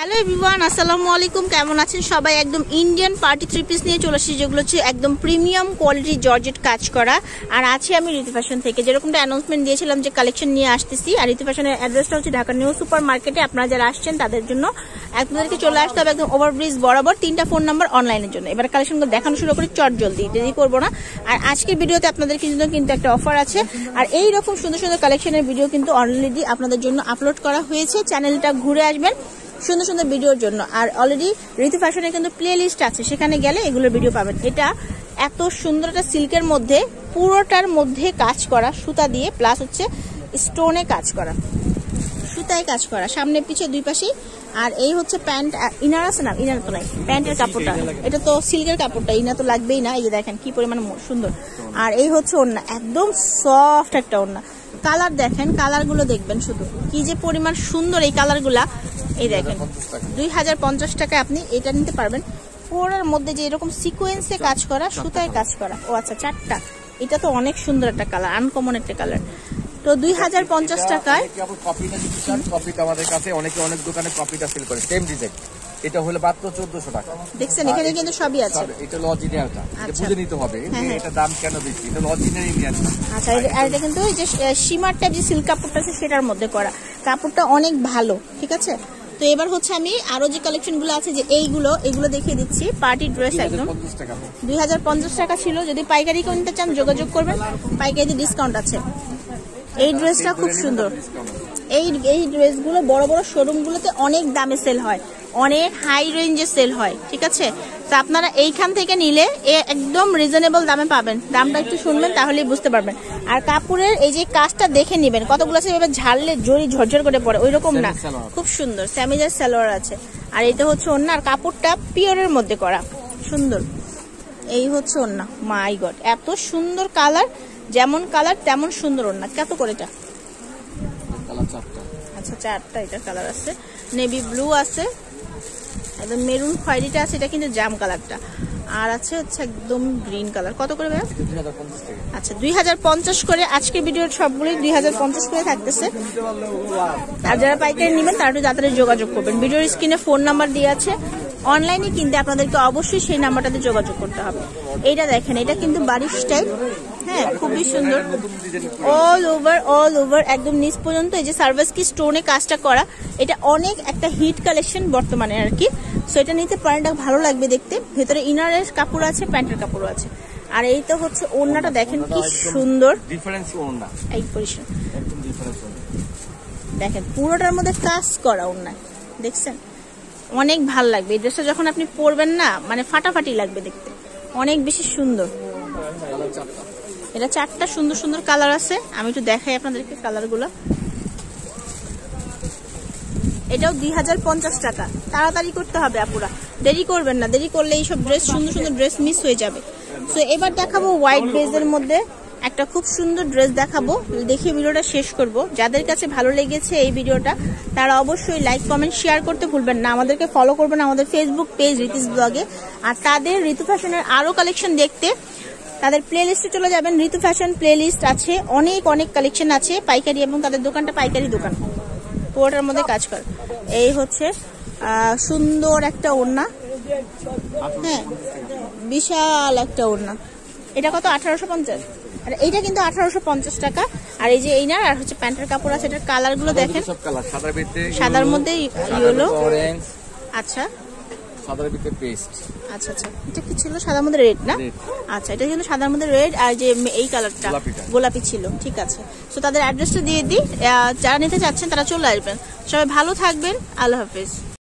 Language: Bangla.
হ্যালো এভরিওয়ান, আসসালামু আলাইকুম। কেমন আছেন সবাই? একদম ইন্ডিয়ান পার্টি থ্রি পিস নিয়ে চলে আসছি, যেগুলো হচ্ছে একদম প্রিমিয়াম কোয়ালিটি জর্জেট কাজ করা। আর আছে আমি ঋতু ফ্যাশন থেকে, যেরকমটা অ্যানাউন্সমেন্ট দিয়েছিলাম যে কালেকশন নিয়ে আসতেছি। আর ঋতু ফ্যাশনের অ্যাড্রেসটা হচ্ছে ঢাকা নিউ সুপার মার্কেটে। আপনারা যারা আসছেন তাদের জন্য আপনাদেরকে চলে আসতে হবে একদম ওভারব্রিজ বরাবর। 3টা ফোন নাম্বার অনলাইনের জন্য। এবার কালেকশনগুলো দেখানো শুরু করি চট জলদি, দেরি করবো না। আর আজকের ভিডিওতে আপনাদের জন্য কিন্তু একটা অফার আছে। আর এই রকম সুন্দর সুন্দর কালেকশনের ভিডিও কিন্তু অলরেডি আপনাদের জন্য আপলোড করা হয়েছে। চ্যানেলটা ঘুরে আসবেন সুন্দর সুন্দর ভিডিওর জন্য। আর অলরেডি ঋতু ফ্যাশনে কিন্তু প্লে লিস্ট আছে, সেখানে গেলে এগুলোর ভিডিও পাবেন। এটা এত সুন্দর একটা সিল্কের মধ্যে, পুরোটার মধ্যে কাজ করা সুতা দিয়ে, প্লাস হচ্ছে স্টোনে কাজ করা, সুতায় কাজ করা, সামনে পিছে দুই পাশেই। আর এই হচ্ছে প্যান্ট, ইনার আছে না? ইনার তো নাই, প্যান্টের কাপড়টা। এটা তো সিল্কের কাপড়টা, ইনার তো লাগবেই না। এই যে দেখেন কি পরিমাণ সুন্দর। আর এই হচ্ছে ওড়না, একদম সফট একটা ওড়না। কালার দেখেন, কালার গুলো দেখবেন শুধু কি যে পরিমাণ সুন্দর এই কালার গুলা। এই দেখেন 2050 টাকায় আপনি এটা নিতে পারবেন। পুরোর মধ্যে যে এরকম সিকোয়েন্সে কাজ করা, সুতায় কাজ করা। ও আচ্ছা, 4টা। এটা তো অনেক সুন্দর একটা কালার, আনকমন একটা কালার। তো 2050 টাকায় আমাদের কাছে অনেক দোকানে কপিটা সেল করে সেম ডিজাইন। এটা হলো মাত্র 1400 টাকা। দেখছেন এখানে কিন্তু সবই আছে। এটা অরিজিনালটা, এটা বুঝে নিতে হবে যে এটা দাম কেন বেশি। এটা অরিজিনাল ইন্ডিয়ান। আচ্ছা, আর এটা কিন্তু এই যে সীমার টাইপ যে সিল্ক কাপড়টা আছে সেটার মধ্যে করা, কাপড়টা অনেক ভালো, ঠিক আছে। তো এবার হচ্ছে আমি আরো যে কালেকশন গুলো আছে, যে এগুলো দেখিয়ে দিচ্ছি। পার্টি ড্রেস একদম 2050 টাকা ছিল। যদি পাইকারি কেউ নিতে চান যোগাযোগ করবেন, পাইকারি ডিসকাউন্ট আছে। এই ড্রেসটা খুব সুন্দর। এই ড্রেসগুলো বড় বড় শোরুম গুলোতে অনেক দামে সেল হয়, অনেক হাই রেঞ্জে সেল হয়, ঠিক আছে। তো আপনারা এইখান থেকে নিলে একদম রিজনেবল দামে পাবেন। দামটা একটু শুনবেন তাহলেই বুঝতে পারবেন। আর কাপড়ের এই যে কাজটা দেখে নিবেন, কতগুলো আছে এভাবে ঝাড়লে জড়ি ঝরঝর করে পড়ে, ওই রকম না, খুব সুন্দর। স্যামিজার সালোয়ার আছে। আর এটা হচ্ছে ওড়না, আর কাপড়টা পিওরের মধ্যে করা, সুন্দর। এই হচ্ছে ওড়না। মাই গড, এত সুন্দর কালার, যেমন কালার তেমন সুন্দর ওড়না। কত করে এটা? আচ্ছা, 4টা এটার কালার আছে। নেভি ব্লু আছে, একদম মেরুন খয়েরিটা আছে, এটা কিন্তু জাম কালারটা। আর আছে হচ্ছে একদম গ্রিন কালার। কত করে ভাই? আচ্ছা, 2050 করে। আজকের ভিডিওর সবগুলোই 2050 করে থাকতেছে। আর যারা পাইকারি নেবেন তারা একটু তাড়াতাড়ি যোগাযোগ করবেন। ভিডিওর স্ক্রিনে ফোন নাম্বার দিয়ে আছে। অনলাইনে কিনতে আপনাদেরকে অবশ্যই সেই নাম্বারটাতে যোগাযোগ করতে হবে। এইটা দেখেন, এটা কিন্তু বারিশ টাইপ, হ্যাঁ, খুবই সুন্দর। অল ওভার একদম নিচ পর্যন্ত এই যে সার্ভিস কি স্টোনে কাজটা করা। এটা অনেক একটা হিট কালেকশন বর্তমানে আর কি। সো এটা নিতে পারেন, এটা ভালো লাগবে দেখতে। ভেতরে ইনারের কাপড় আছে, প্যান্টের কাপড় আছে। আর এই তো হচ্ছে ওড়নাটা দেখেন কি সুন্দর, ডিফারেন্স ওড়না, এই পজিশন দেখেন, পুরোটার মধ্যে কাজ করা ওড়না, দেখছেন? অনেক ভাল লাগবে এই ড্রেসটা যখন আপনি পরবেন না, মানে ফাটাফাটি লাগবে দেখতে, অনেক বেশি সুন্দর। এটা 4টা সুন্দর সুন্দর কালার আছে। আমি একটু দেখাই আপনাদেরকে কালারগুলো। এটাও 2050 টাকা। তাড়াতাড়ি করতে হবে আপুরা, দেরি করবেন না। দেরি করলে এইসব ড্রেস, সুন্দর সুন্দর ড্রেস মিস হয়ে যাবে। সো এবার দেখাবো হোয়াইট ড্রেসের মধ্যে একটা খুব সুন্দর ড্রেস দেখাবো। দেখে ভিডিওটা শেষ করব। যাদের কাছে ভালো লেগেছে এই ভিডিওটা, তারা অবশ্যই লাইক কমেন্ট শেয়ার করতে ভুলবেন না। আমাদেরকে ফলো করবেন আমাদের ফেসবুক পেজ ঋতিস ব্লগে। আর তাদের ঋতু ফ্যাশনের আরো কালেকশন দেখতে তাদের প্লে লিস্টে চলে যাবেন। ঋতু ফ্যাশন প্লে লিস্ট আছে, অনেক কালেকশন আছে পাইকারি, এবং তাদের দোকানটা পাইকারি দোকান, পুরোটার মধ্যে কাজ করে। এই হচ্ছে সুন্দর একটা ওড়না, হ্যাঁ, বিশাল একটা ওড়না। এটা কত? 1850। আর এইটা কিন্তু 1850 টাকা। আর এই যে এইনার আর হচ্ছে প্যান্টের কাপড় আছে। এটার কালার গুলো দেখেন, সাদার মধ্যে ইয়েলো, আচ্ছা সাদার ভিতরে পেস্ট, আচ্ছা আচ্ছা, এটা কি ছিল? সাদার মধ্যে রেড না? আচ্ছা, এটা কিন্তু সাদার মধ্যে রেড, আর যে এই কালারটা গোলাপি ছিল, ঠিক আছে। তো তাদের অ্যাড্রেসটা দিয়ে দিই, যারা নিতে চাচ্ছেন তারা চলে আসবেন। সবাই ভালো থাকবেন, আল্লাহ হাফেজ।